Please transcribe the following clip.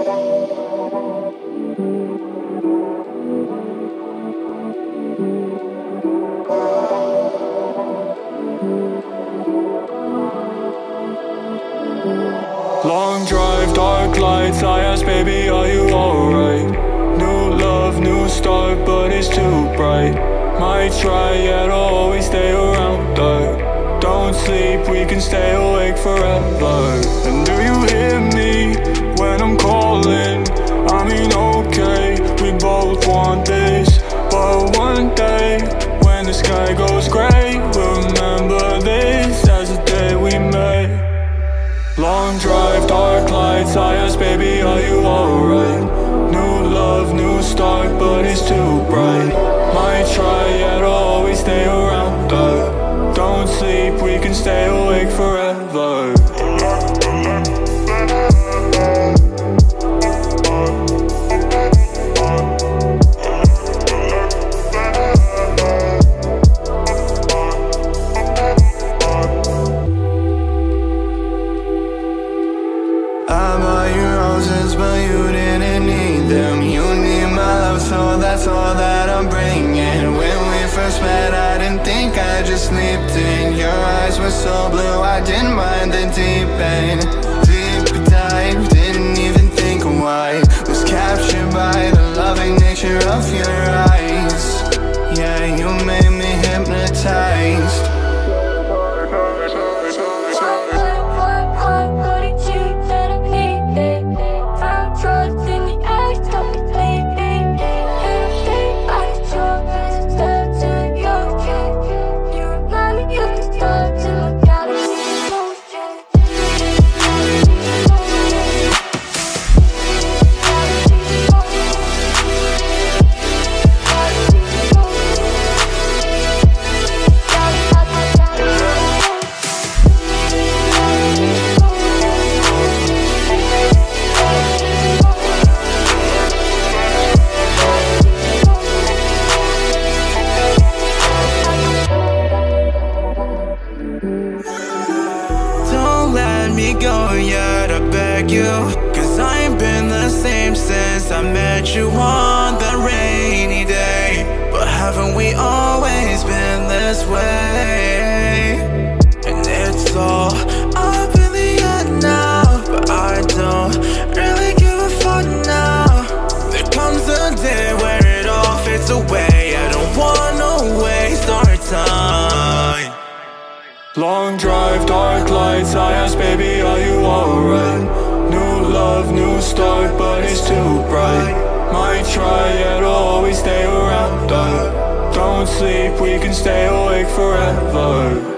Long drive, dark lights, I ask baby, are you alright? New love, new start, but it's too bright. Might try, yet I'll always stay around her. Don't sleep, we can stay awake forever. And do you hear me when I'm calling? I mean, okay, we both want this, but one day, when the sky goes grey, we'll remember this as the day we met. Long drive, dark lights, I ask baby, are you alright? New love, new start, but it's too bright. Might try, yet I'll always stay around her. Don't sleep, we can stay awake forever. I bought you roses, but you didn't need them. You need my love, so that's all that I'm bringing. When we first met, I didn't think I just slipped in. Your eyes were so blue, I didn't mind the deep end. Deep dive, didn't even think why. Was captured by the loving nature of your eyes. Yeah, you made me hypnotized. Go yet, I beg you, 'cause I ain't been the same since I met you on the rainy day. But haven't we always been this way? And it's all up in the air now, but I don't really give a fuck now. There comes a day where it all fades away. I don't wanna waste our time. Long drive, dark lights, I ask baby, are you alright? New love, new start, but it's too bright. Might try, yet I'll always stay around her. Don't sleep, we can stay awake forever.